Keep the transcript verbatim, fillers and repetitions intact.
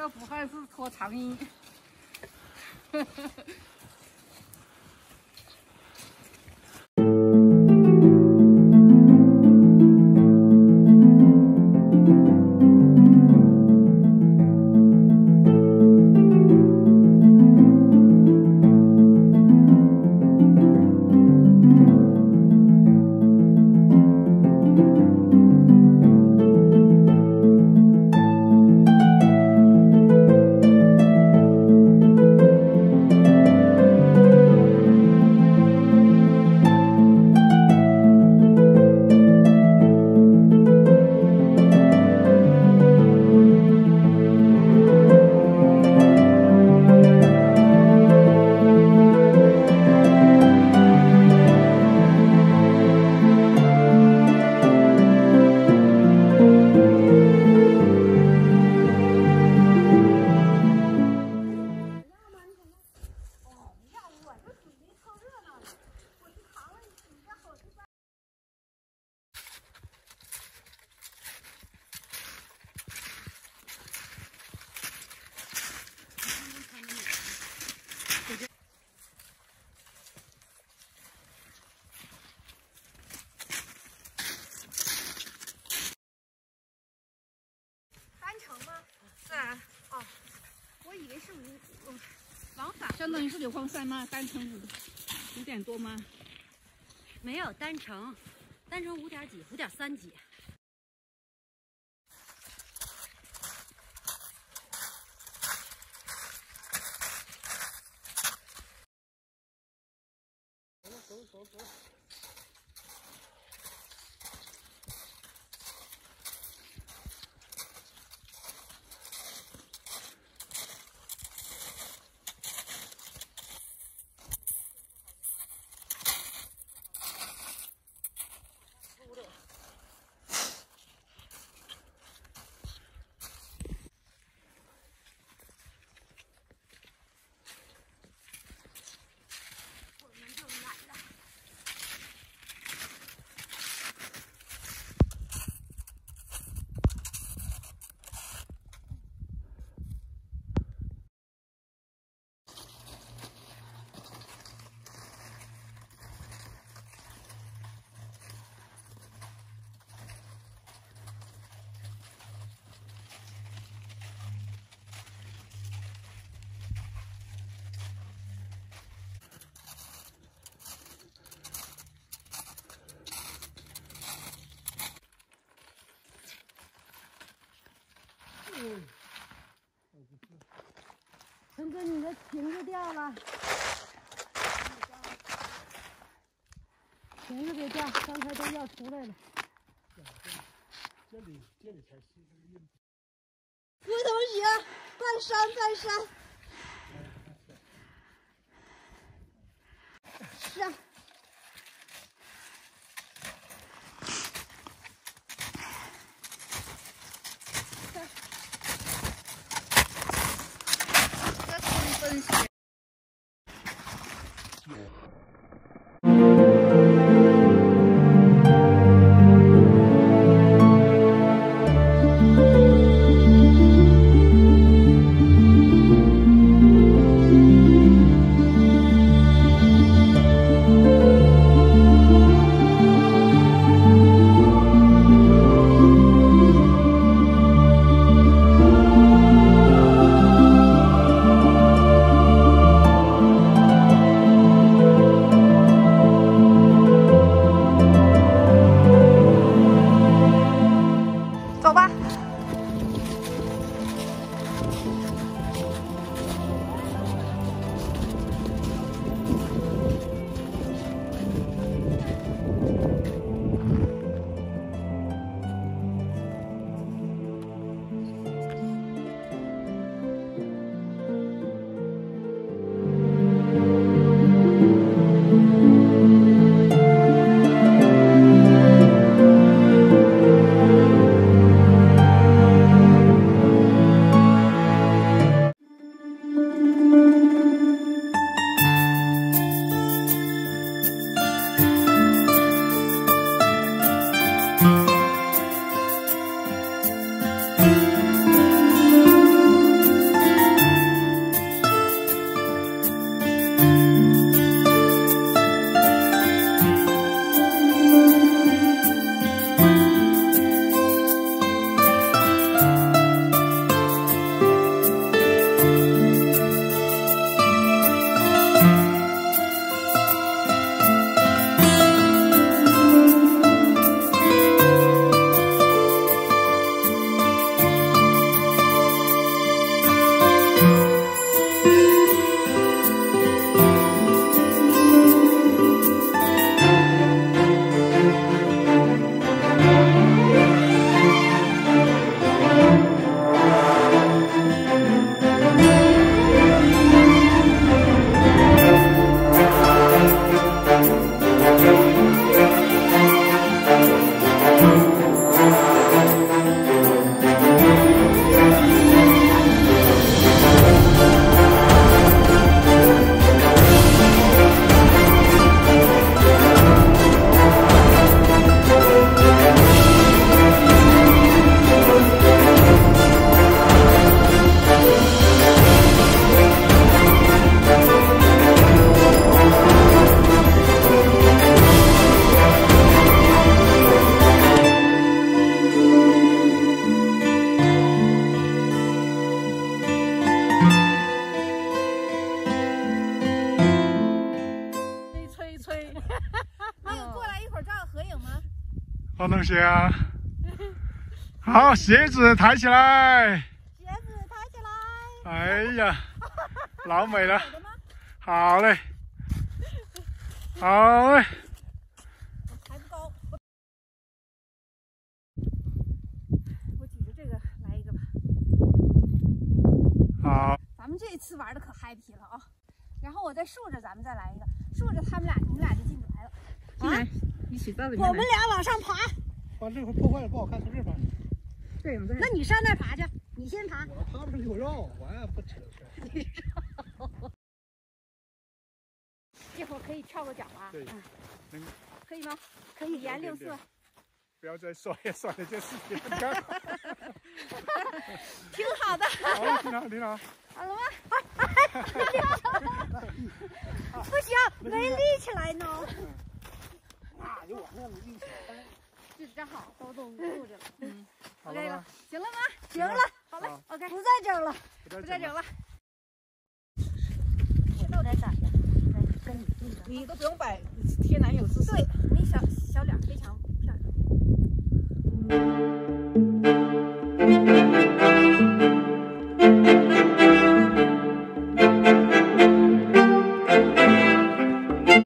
叫武汉市拖长衣。 往返相当于是硫磺山吗？单程五五点多吗？ 没有单程，单程五点几，五点三几。 走走走。 陈哥，你的瓶子掉了，瓶子别掉，刚才都要出来了。 这里这里才是。 不同学，半山半山。是啊。 分析。 螃蟹啊！好，鞋子抬起来。 鞋子抬起来。 哎呀，老美了。好嘞，好嘞。 还不高。我举着这个来一个吧。 好。 咱们这次玩的可 happy 了啊！然后我再竖着，咱们再来一个，竖着他们俩，你们俩就进不来了。进来，一起到里面。我们俩往上爬。 把这块破坏了不好看，从这爬。 对，那你上那爬去，你先爬。 我爬不上去，我绕，我也不扯你绕。这会儿可以跳个脚啊。 对。 嗯。可以吗？可以，颜六色。 不要再摔呀，摔了就死定了。 挺好的。 好，挺好，挺好。 好了吗？不行，没立起来呢。 啊，就往上立起来。 这正好都都固着了。嗯。 OK 了，行了吗？ 行了。 好嘞 ，OK， 不再整了， 不再整了。 这到底咋的？跟你那个， 你都不用摆天然有姿势。对，你小小脸非常漂亮。